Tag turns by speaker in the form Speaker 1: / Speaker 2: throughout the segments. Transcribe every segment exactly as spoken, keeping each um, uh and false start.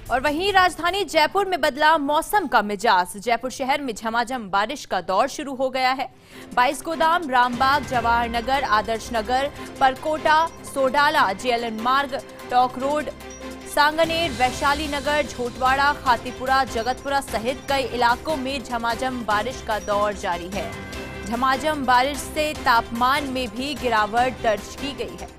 Speaker 1: और वहीं राजधानी जयपुर में बदला मौसम का मिजाज। जयपुर शहर में झमाझम बारिश का दौर शुरू हो गया है। बाईस गोदाम, रामबाग, जवाहर नगर, आदर्श नगर, परकोटा, सोडाला, जेएलएन मार्ग, टॉक रोड, सांगनेर, वैशाली नगर, झोटवाड़ा, खातीपुरा, जगतपुरा सहित कई इलाकों में झमाझम बारिश का दौर जारी है। झमाझम बारिश से तापमान में भी गिरावट दर्ज की गई है।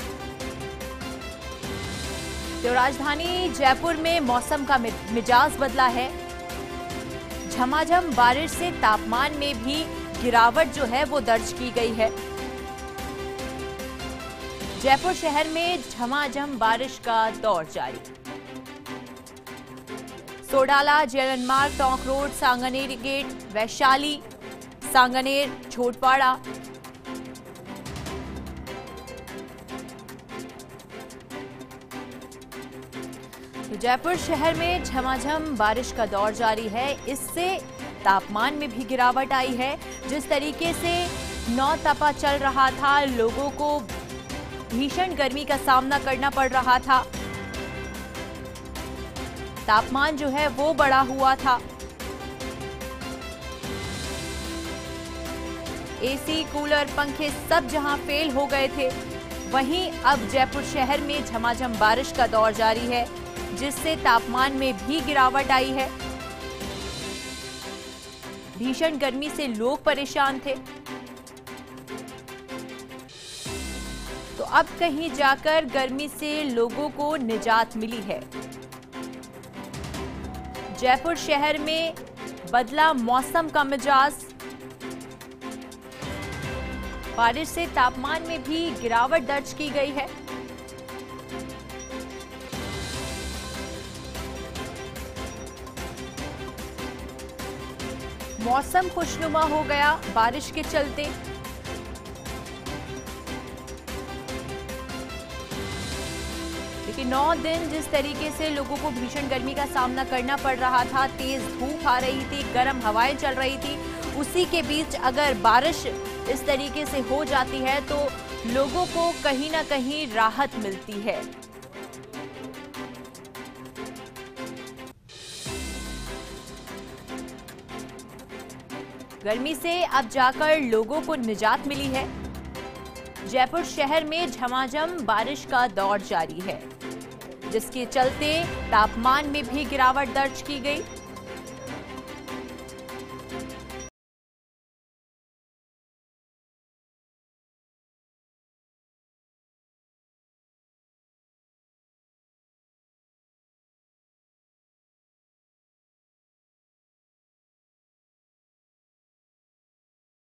Speaker 1: तो राजधानी जयपुर में मौसम का मिजाज बदला है। झमाझम बारिश से तापमान में भी गिरावट जो है वो दर्ज की गई है। जयपुर शहर में झमाझम बारिश का दौर जारी। Sodala, JLN Marg, Tonk road, Sanganer gate, Vaishali, Sanganer, Jhotwara, तो जयपुर शहर में झमाझम बारिश का दौर जारी है। इससे तापमान में भी गिरावट आई है। जिस तरीके से नौ तपा चल रहा था, लोगों को भीषण गर्मी का सामना करना पड़ रहा था। तापमान जो है वो बढ़ा हुआ था। एसी, कूलर, पंखे सब जहां फेल हो गए थे, वहीं अब जयपुर शहर में झमाझम बारिश का दौर जारी है, जिससे तापमान में भी गिरावट आई है। भीषण गर्मी से लोग परेशान थे, तो अब कहीं जाकर गर्मी से लोगों को निजात मिली है। जयपुर शहर में बदला मौसम का मिजाज। बारिश से तापमान में भी गिरावट दर्ज की गई है। मौसम खुशनुमा हो गया बारिश के चलते। लेकिन नौ दिन जिस तरीके से लोगों को भीषण गर्मी का सामना करना पड़ रहा था, तेज धूप आ रही थी, गर्म हवाएं चल रही थी, उसी के बीच अगर बारिश इस तरीके से हो जाती है तो लोगों को कहीं ना कहीं राहत मिलती है। गर्मी से अब जाकर लोगों को निजात मिली है। जयपुर शहर में झमाझम बारिश का दौर जारी है, जिसके चलते तापमान में भी गिरावट दर्ज की गई।